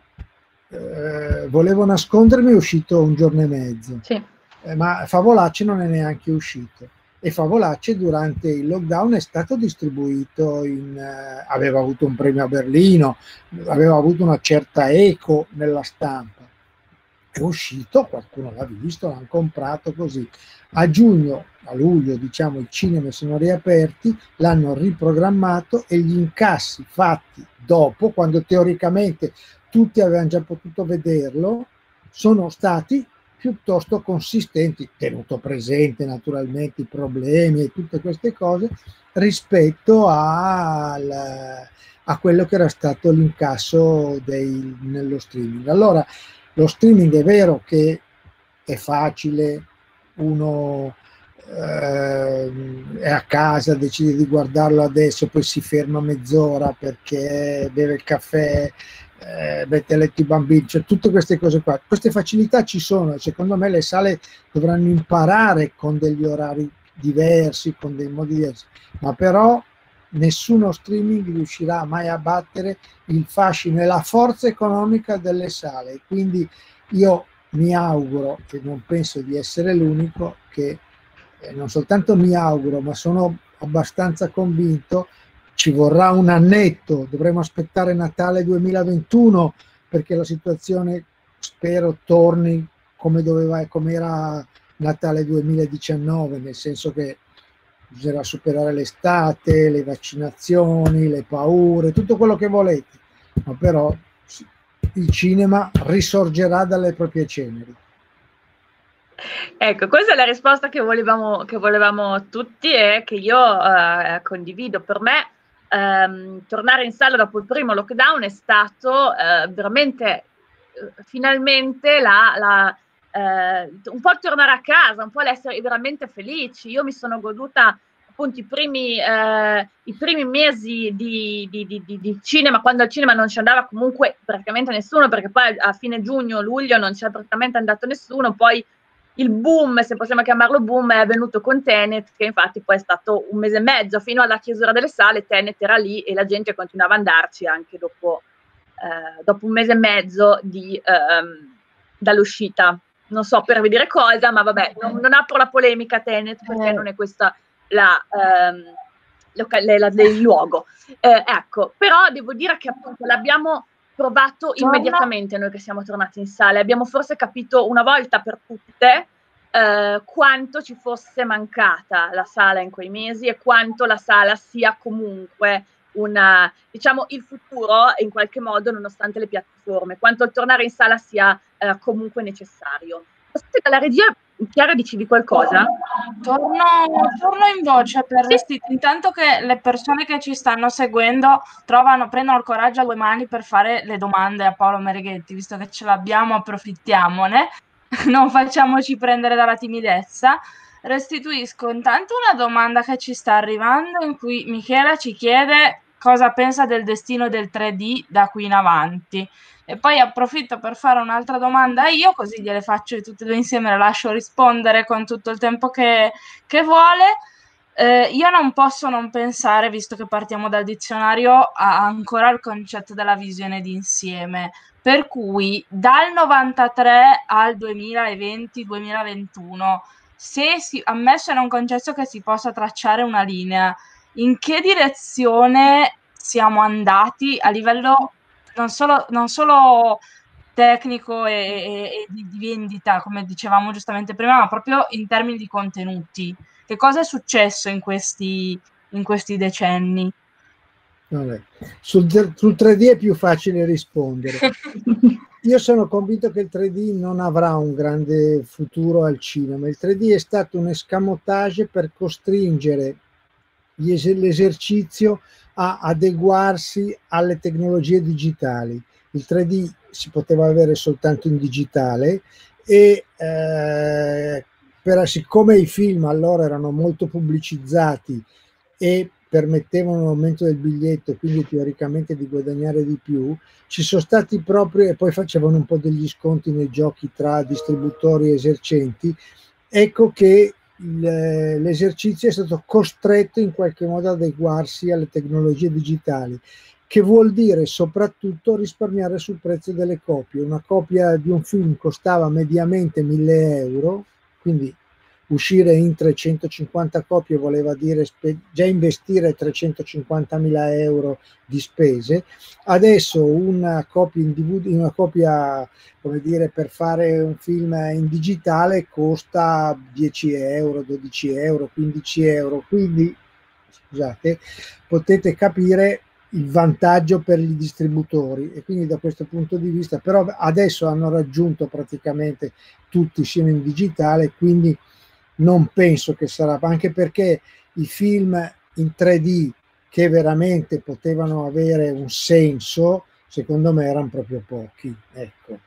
volevo nascondermi, è uscito un giorno e mezzo, sì. Ma Favolacci non è neanche uscito, e Favolacci durante il lockdown è stato distribuito aveva avuto un premio a Berlino, aveva avuto una certa eco nella stampa, è uscito, qualcuno l'ha visto, l'hanno comprato così. A luglio diciamo, i cinema sono riaperti, l'hanno riprogrammato e gli incassi fatti dopo, quando teoricamente tutti avevano già potuto vederlo, sono stati piuttosto consistenti, tenuto presente naturalmente i problemi e tutte queste cose, rispetto a quello che era stato l'incasso nello streaming. Allora, lo streaming è vero che è facile, uno è a casa, decide di guardarlo adesso, poi si ferma mezz'ora perché beve il caffè, mette a letto i bambini, cioè tutte queste cose qua. Queste facilità ci sono, e secondo me le sale dovranno imparare con degli orari diversi, con dei modi diversi, ma però nessuno streaming riuscirà mai a battere il fascino e la forza economica delle sale. Quindi io mi auguro, e non penso di essere l'unico, che non soltanto mi auguro, ma sono abbastanza convinto, ci vorrà un annetto, dovremo aspettare Natale 2021 perché la situazione, spero, torni come era Natale 2019, nel senso che bisognerà superare l'estate, le vaccinazioni, le paure, tutto quello che volete, ma però il cinema risorgerà dalle proprie ceneri. Ecco, questa è la risposta che volevamo tutti e che io condivido. Per me tornare in sala dopo il primo lockdown è stato veramente finalmente un po' il tornare a casa, un po' l'essere veramente felici. Io mi sono goduta appunto i primi mesi di cinema, quando al cinema non ci andava comunque praticamente nessuno, perché poi a fine giugno, luglio non c'è praticamente andato nessuno, poi il boom, se possiamo chiamarlo boom, è venuto con Tenet, che infatti poi è stato 1 mese e mezzo, fino alla chiusura delle sale, Tenet era lì e la gente continuava ad andarci anche dopo 1 mese e mezzo dall'uscita. Non so per vedere cosa, ma vabbè, non apro la polemica Tenet, perché non è questa il luogo. Ecco, però devo dire che appunto l'abbiamo provato immediatamente noi che siamo tornati in sala. Abbiamo forse capito una volta per tutte quanto ci fosse mancata la sala in quei mesi e quanto la sala sia comunque diciamo, il futuro in qualche modo, nonostante le piattaforme, quanto il tornare in sala sia comunque necessario. Dalla regia, Chiara, dicevi qualcosa? Torno in voce per intanto che le persone che ci stanno seguendo prendono il coraggio a 2 mani per fare le domande a Paolo Mereghetti, visto che ce l'abbiamo, approfittiamone, non facciamoci prendere dalla timidezza. Restituisco intanto una domanda che ci sta arrivando, in cui Michela ci chiede cosa pensa del destino del 3D da qui in avanti. E poi approfitto per fare un'altra domanda io, così gliele faccio tutte e due insieme, le lascio rispondere con tutto il tempo che vuole. Io non posso non pensare, visto che partiamo dal dizionario, ancora al concetto della visione d'insieme. Per cui dal 93 al 2020-2021, ammesso e non concesso che si possa tracciare una linea, in che direzione siamo andati a livello non solo tecnico e di vendita, come dicevamo giustamente prima, ma proprio in termini di contenuti? Che cosa è successo in questi decenni? Vabbè. Sul 3D è più facile rispondere. Io sono convinto che il 3D non avrà un grande futuro al cinema. Il 3D è stato un escamotage per costringere l'esercizio a adeguarsi alle tecnologie digitali. Il 3D si poteva avere soltanto in digitale e siccome i film allora erano molto pubblicizzati e permettevano un aumento del biglietto, quindi teoricamente di guadagnare di più, ci sono stati proprio, e poi facevano un po' degli sconti nei giochi tra distributori e esercenti, ecco che l'esercizio è stato costretto in qualche modo ad adeguarsi alle tecnologie digitali, che vuol dire soprattutto risparmiare sul prezzo delle copie. Una copia di un film costava mediamente 1.000 euro, quindi uscire in 350 copie voleva dire già investire 350.000 euro di spese. Adesso una copia in DVD, una copia, come dire, per fare un film in digitale costa 10 euro, 12 euro, 15 euro. Quindi, scusate, potete capire il vantaggio per i distributori, e quindi da questo punto di vista, però adesso hanno raggiunto praticamente tutti siano in digitale, quindi non penso che sarà, anche perché i film in 3D che veramente potevano avere un senso, secondo me erano proprio pochi. Ecco.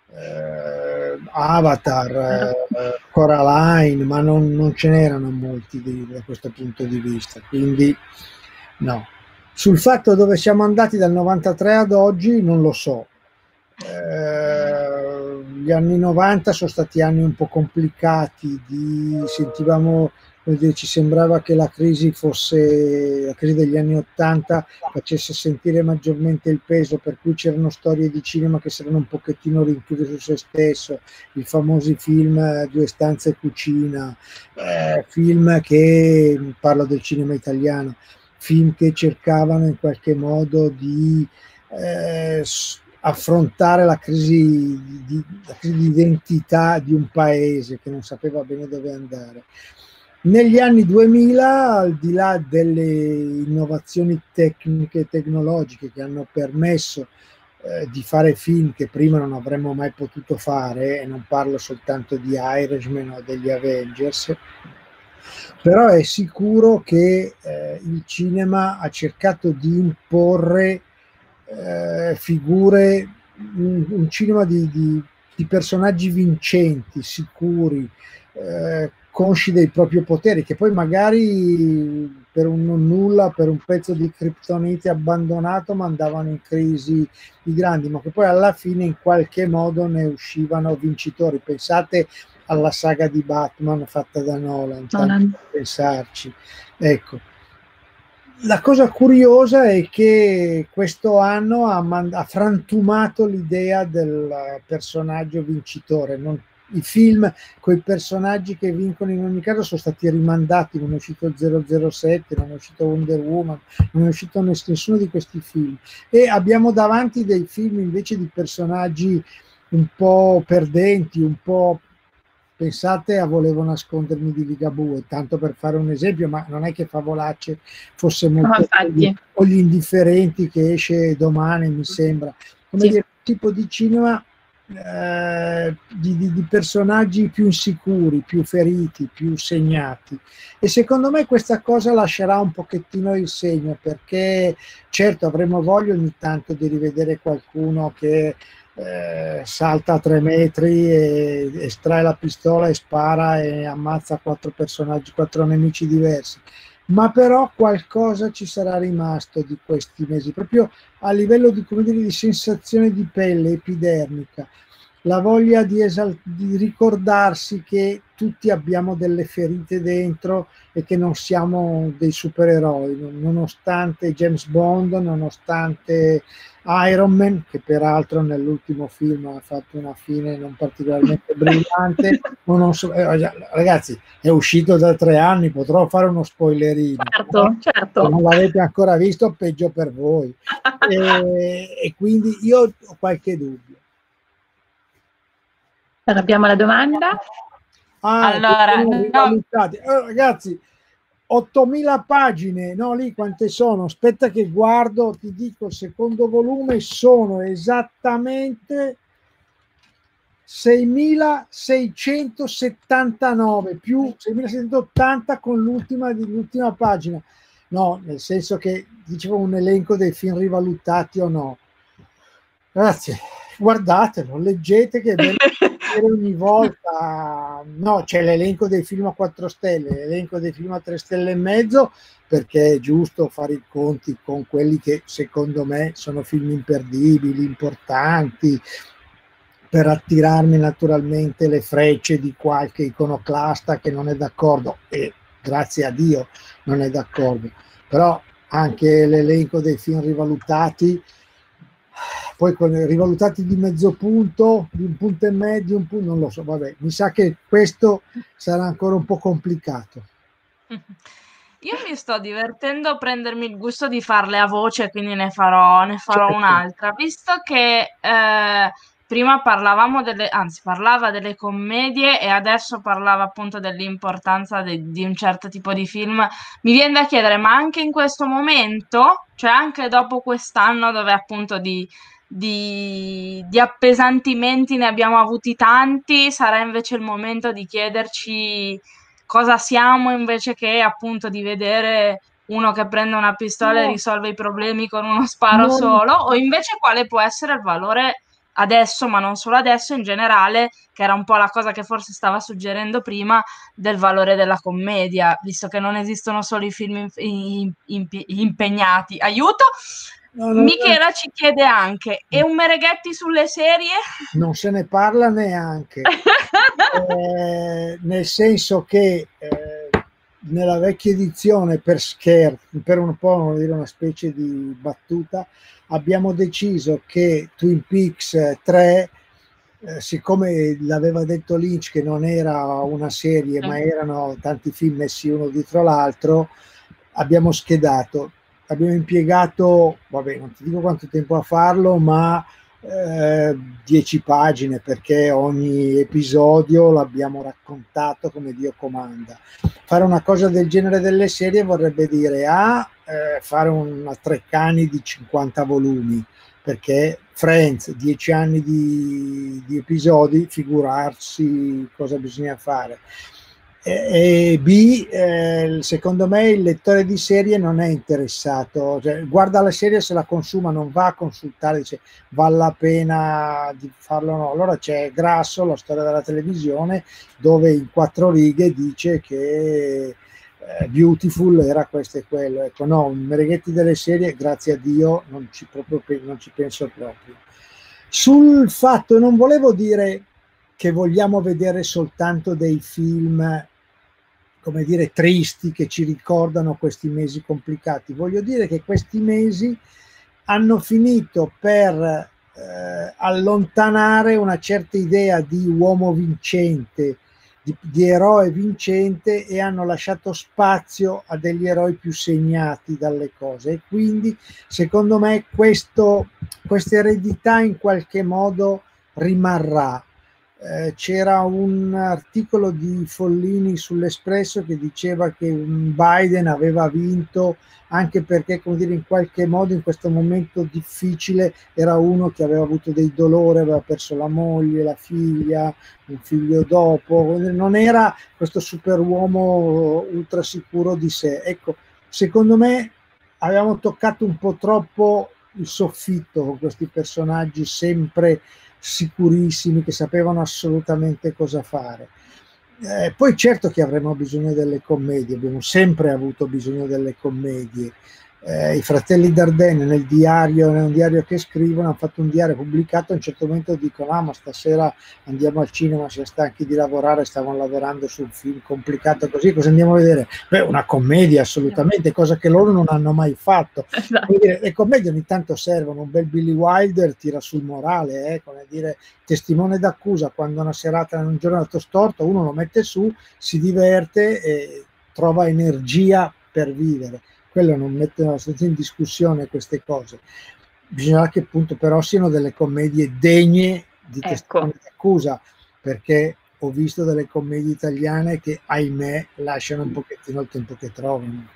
Avatar, Coraline, ma non ce n'erano molti da questo punto di vista, quindi no. Sul fatto dove siamo andati dal 93 ad oggi non lo so. Gli anni 90 sono stati anni un po' complicati, sentivamo, ci sembrava che la crisi degli anni 80 facesse sentire maggiormente il peso, per cui c'erano storie di cinema che si erano un pochettino rinchiuse su se stesso, i famosi film Due stanze e cucina, film che, parlo del cinema italiano, film che cercavano in qualche modo di affrontare la crisi di identità di un paese che non sapeva bene dove andare. Negli anni 2000, al di là delle innovazioni tecniche e tecnologiche che hanno permesso di fare film che prima non avremmo mai potuto fare, e non parlo soltanto di Irishman o degli Avengers, però è sicuro che il cinema ha cercato di imporre figure, un cinema di personaggi vincenti, sicuri, consci dei propri poteri, che poi magari per un non nulla, per un pezzo di criptonite abbandonato, mandavano in crisi i grandi, ma che poi alla fine in qualche modo ne uscivano vincitori. Pensate alla saga di Batman fatta da Nolan. Pensarci. Ecco. La cosa curiosa è che questo anno ha frantumato l'idea del personaggio vincitore. I film con i personaggi che vincono in ogni caso sono stati rimandati, non è uscito 007, non è uscito Wonder Woman, non è uscito nessuno di questi film, e abbiamo davanti dei film invece di personaggi un po' perdenti, un po', pensate a Volevo nascondermi di Ligabue, tanto per fare un esempio, ma non è che Favolacce fosse molto, o Gli indifferenti che esce domani, mi sembra, come dire, un tipo di cinema di personaggi più insicuri, più feriti, più segnati, e secondo me questa cosa lascerà un pochettino il segno, perché certo avremo voglia ogni tanto di rivedere qualcuno che salta a 3 metri e estrae la pistola e spara e ammazza 4 personaggi, 4 nemici diversi, ma però qualcosa ci sarà rimasto di questi mesi, proprio a livello di, come dire, di sensazione di pelle epidermica, la voglia di ricordarsi che tutti abbiamo delle ferite dentro e che non siamo dei supereroi, nonostante James Bond, nonostante Iron Man, che peraltro nell'ultimo film ha fatto una fine non particolarmente brillante. Ragazzi, è uscito da 3 anni, potrò fare uno spoilerino. Certo. Se non l'avete ancora visto, peggio per voi. E quindi io ho qualche dubbio. Abbiamo la domanda. Allora, ragazzi, 8.000 pagine, no, lì quante sono? Aspetta che guardo, ti dico, il secondo volume sono esattamente 6.679 più 6.680 con l'ultima pagina. No, nel senso che dicevo un elenco dei film rivalutati o no. Grazie, guardatelo, leggete che è bello ogni volta. No, c'è l'elenco dei film a 4 stelle, l'elenco dei film a 3 stelle e mezzo, perché è giusto fare i conti con quelli che secondo me sono film imperdibili, importanti, per attirarmi naturalmente le frecce di qualche iconoclasta che non è d'accordo, e grazie a Dio non è d'accordo, però anche l'elenco dei film rivalutati, poi con rivalutati di mezzo punto, di un punto e mezzo, un punto, non lo so, vabbè, mi sa che questo sarà ancora un po' complicato. Io mi sto divertendo a prendermi il gusto di farle a voce, quindi ne farò certo un'altra, visto che prima parlava delle commedie e adesso parlava appunto dell'importanza di un certo tipo di film. Mi viene da chiedere, ma anche in questo momento, cioè anche dopo quest'anno dove appunto di appesantimenti ne abbiamo avuti tanti, sarà invece il momento di chiederci cosa siamo, invece che appunto di vedere uno che prende una pistola e risolve i problemi con uno sparo solo, o invece quale può essere il valore adesso, ma non solo adesso, in generale, che era un po' la cosa che forse stava suggerendo prima, del valore della commedia, visto che non esistono solo i film impegnati. Aiuto! Michela ci chiede anche, e un Mereghetti sulle serie? Non se ne parla neanche, nel senso che nella vecchia edizione, per un po' dire una specie di battuta, abbiamo deciso che Twin Peaks 3, siccome l'aveva detto Lynch che non era una serie ma erano tanti film messi uno dietro l'altro, abbiamo schedato. Abbiamo impiegato, vabbè, non ti dico quanto tempo a farlo, ma 10 pagine, perché ogni episodio l'abbiamo raccontato come Dio comanda. Fare una cosa del genere delle serie vorrebbe dire fare una Treccani di 50 volumi, perché Friends, 10 anni di episodi, figurarsi cosa bisogna fare. e B, secondo me il lettore di serie non è interessato, cioè, guarda la serie, se la consuma, non va a consultare, dice vale la pena di farlo o no. Allora c'è Grasso, La storia della televisione, dove in 4 righe dice che Beautiful era questo e quello. Ecco, no, Mereghetti delle serie, grazie a Dio, non ci penso proprio. Sul fatto, non volevo dire che vogliamo vedere soltanto dei film, come dire, tristi, che ci ricordano questi mesi complicati. Voglio dire che questi mesi hanno finito per allontanare una certa idea di uomo vincente, di eroe vincente, e hanno lasciato spazio a degli eroi più segnati dalle cose. E quindi, secondo me, questa eredità in qualche modo rimarrà. C'era un articolo di Follini sull'Espresso che diceva che Biden aveva vinto anche perché, come dire, in qualche modo in questo momento difficile era uno che aveva avuto dei dolori, aveva perso la moglie, la figlia, un figlio dopo, non era questo superuomo ultra sicuro di sé. Ecco, secondo me avevamo toccato un po' troppo il soffitto con questi personaggi sempre sicurissimi, che sapevano assolutamente cosa fare. Poi certo che avremo bisogno delle commedie, abbiamo sempre avuto bisogno delle commedie. I fratelli Dardenne nel un diario che scrivono, hanno fatto un diario pubblicato, a un certo momento dicono ma stasera andiamo al cinema, siamo stanchi di lavorare, stavano lavorando su un film complicato così, cosa andiamo a vedere? Beh, una commedia assolutamente, cosa che loro non hanno mai fatto. Esatto. Le commedie ogni tanto servono, un bel Billy Wilder tira sul morale, come dire, testimone d'accusa, quando una serata in un giornato storto uno lo mette su, si diverte e trova energia per vivere. Quello non mette assolutamente in discussione queste cose. Bisognerà che appunto però siano delle commedie degne di testimone d'accusa, perché ho visto delle commedie italiane che, ahimè, lasciano un pochettino il tempo che trovano.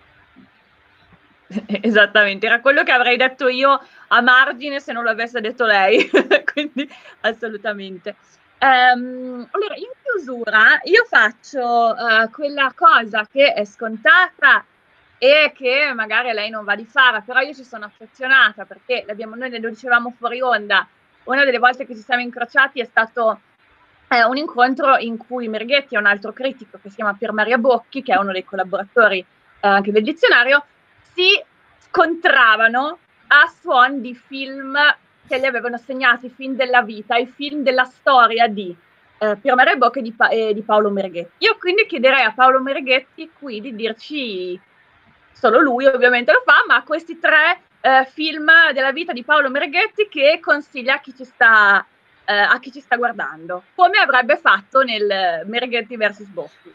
Esattamente, era quello che avrei detto io a margine se non lo avesse detto lei, quindi assolutamente. Allora, in chiusura io faccio quella cosa che è scontata e che magari lei non va di fare, però io ci sono affezionata perché noi ne lo dicevamo fuori onda, una delle volte che ci siamo incrociati è stato un incontro in cui Mereghetti e un altro critico che si chiama Pier Maria Bocchi, che è uno dei collaboratori anche del dizionario, si scontravano a suon di film che li avevano segnati, i film della vita, i film della storia di Pier Maria Bocchi e di Paolo Mereghetti. Io quindi chiederei a Paolo Mereghetti qui di dirci, solo lui ovviamente lo fa, ma questi 3 film della vita di Paolo Mereghetti che consiglia a chi ci sta guardando, come avrebbe fatto nel Mereghetti vs Bocchi.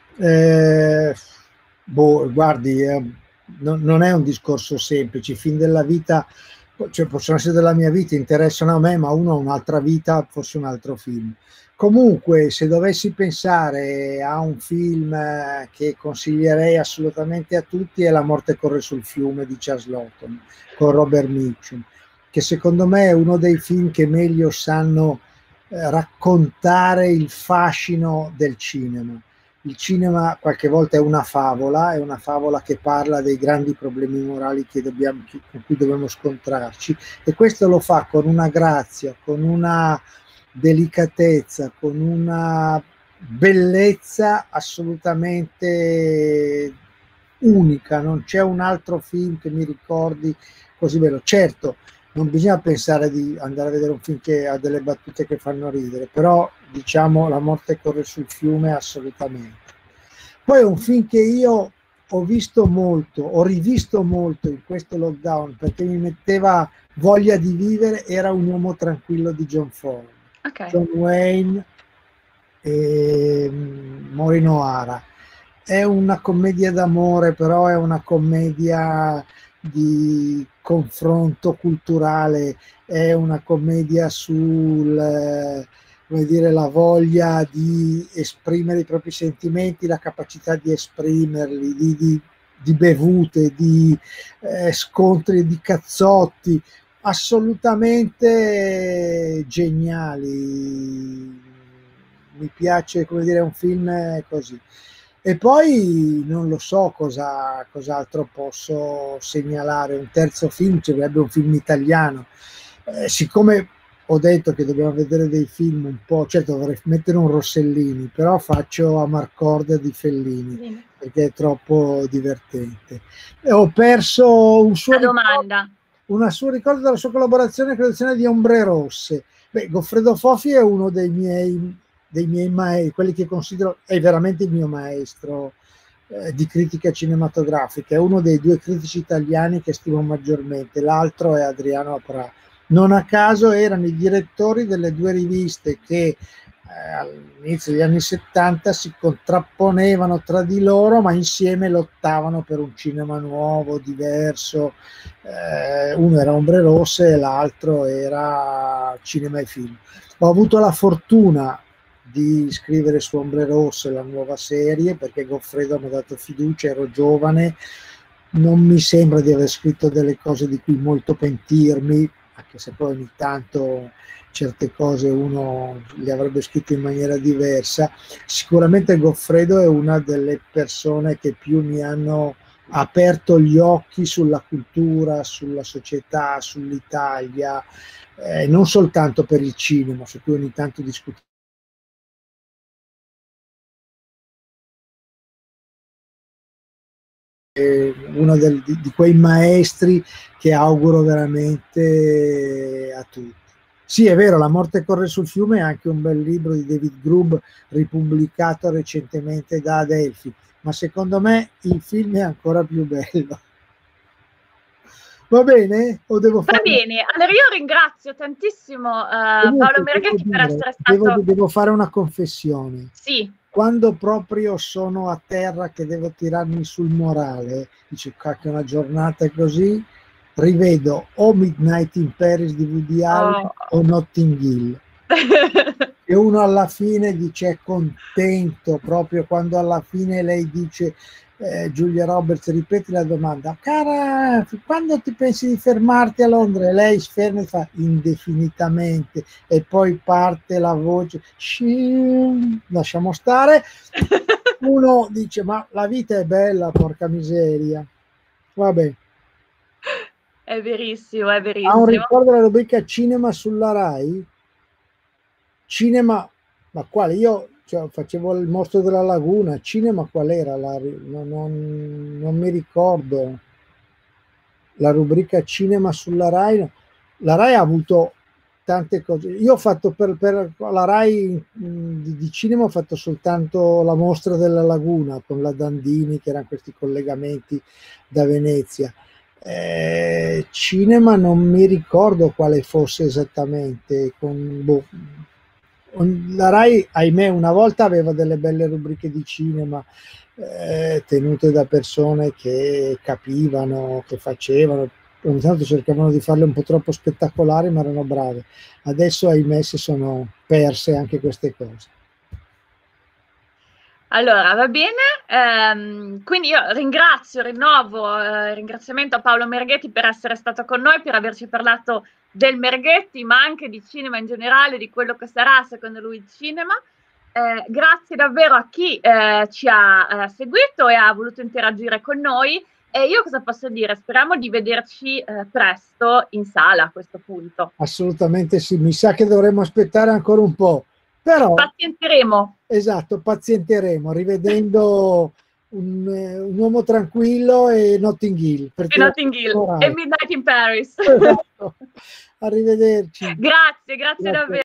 Guardi, non è un discorso semplice. I film della vita, cioè, possono essere della mia vita, interessano a me, ma uno ha un'altra vita, forse un altro film. Comunque, se dovessi pensare a un film che consiglierei assolutamente a tutti, è La morte corre sul fiume di Charles Laughton con Robert Mitchum, che secondo me è uno dei film che meglio sanno raccontare il fascino del cinema. Il cinema qualche volta è una favola che parla dei grandi problemi morali con cui dobbiamo scontrarci, e questo lo fa con una grazia, con una delicatezza, con una bellezza assolutamente unica. Non c'è un altro film che mi ricordi così bello. Certo, non bisogna pensare di andare a vedere un film che ha delle battute che fanno ridere, però diciamo La morte corre sul fiume assolutamente. Poi un film che io ho rivisto molto in questo lockdown perché mi metteva voglia di vivere, era Un uomo tranquillo di John Ford. John Wayne e Maureen O'Hara. È una commedia d'amore, però è una commedia di confronto culturale, è una commedia sul, come dire, la voglia di esprimere i propri sentimenti, la capacità di esprimerli, di bevute, di scontri, di cazzotti, assolutamente geniali. Mi piace, come dire, un film così. E poi non lo so cos'altro posso segnalare. Un terzo film, ci sarebbe un film italiano. Siccome ho detto che dobbiamo vedere dei film un po', certo dovrei mettere un Rossellini, però faccio Amarcord di Fellini, perché è troppo divertente. E ho perso un suo ricordo della sua collaborazione con l'edizione di Ombre Rosse. Beh, Goffredo Fofi è uno dei miei maestri, quelli che considero è veramente il mio maestro di critica cinematografica. È uno dei due critici italiani che stimo maggiormente, l'altro è Adriano Aprà. Non a caso erano i direttori delle due riviste che all'inizio degli anni 70 si contrapponevano tra di loro, ma insieme lottavano per un cinema nuovo, diverso. Uno era Ombre Rosse e l'altro era Cinema e Film. Ho avuto la fortuna di scrivere su Ombre Rosse la nuova serie, perché Goffredo mi ha dato fiducia, ero giovane, non mi sembra di aver scritto delle cose di cui molto pentirmi, anche se poi ogni tanto certe cose uno le avrebbe scritte in maniera diversa. Sicuramente Goffredo è una delle persone che più mi hanno aperto gli occhi sulla cultura, sulla società, sull'Italia, non soltanto per il cinema, su cui ogni tanto discutiamo. Uno di quei maestri che auguro veramente a tutti. Sì, è vero, La morte corre sul fiume è anche un bel libro di David Grubb, ripubblicato recentemente da Adelphi, ma secondo me il film è ancora più bello. Va bene? O devo fare... Va bene, allora io ringrazio tantissimo Paolo Mereghetti per essere stato... Devo fare una confessione. Sì. Quando proprio sono a terra che devo tirarmi sul morale, dice cacchio, una giornata così, rivedo o Midnight in Paris di Woody Allen o Notting Hill. E uno alla fine dice è contento, proprio quando alla fine lei dice Giulia Roberts, ripeti la domanda, cara, quando ti pensi di fermarti a Londra? E lei sferma e fa indefinitamente, e poi parte la voce, lasciamo stare. Uno dice ma la vita è bella, porca miseria. Vabbè, è verissimo, è verissimo. Ha un ricordo della rubrica Cinema sulla Rai? Cinema, ma quale? Io facevo Il mostro della laguna. Cinema qual era? Non mi ricordo. La rubrica Cinema sulla Rai. La Rai ha avuto tante cose. Io ho fatto per la Rai di cinema, ho fatto soltanto La mostra della laguna con la Dandini, che erano questi collegamenti da Venezia. Cinema non mi ricordo quale fosse esattamente. La Rai, ahimè, una volta aveva delle belle rubriche di cinema tenute da persone che capivano, che facevano, ogni tanto cercavano di farle un po' troppo spettacolari, ma erano brave. Adesso, ahimè, si sono perse anche queste cose. Allora, va bene, quindi io rinnovo il ringraziamento a Paolo Mereghetti per essere stato con noi, per averci parlato del Mereghetti, ma anche di cinema in generale, di quello che sarà secondo lui il cinema. Grazie davvero a chi ci ha seguito e ha voluto interagire con noi. E io cosa posso dire? Speriamo di vederci presto in sala a questo punto. Assolutamente sì, mi sa che dovremmo aspettare ancora un po'. Però, pazienteremo. Esatto, pazienteremo, rivedendo un uomo tranquillo e Notting Hill. E Midnight in Paris. Esatto. Arrivederci. Grazie davvero.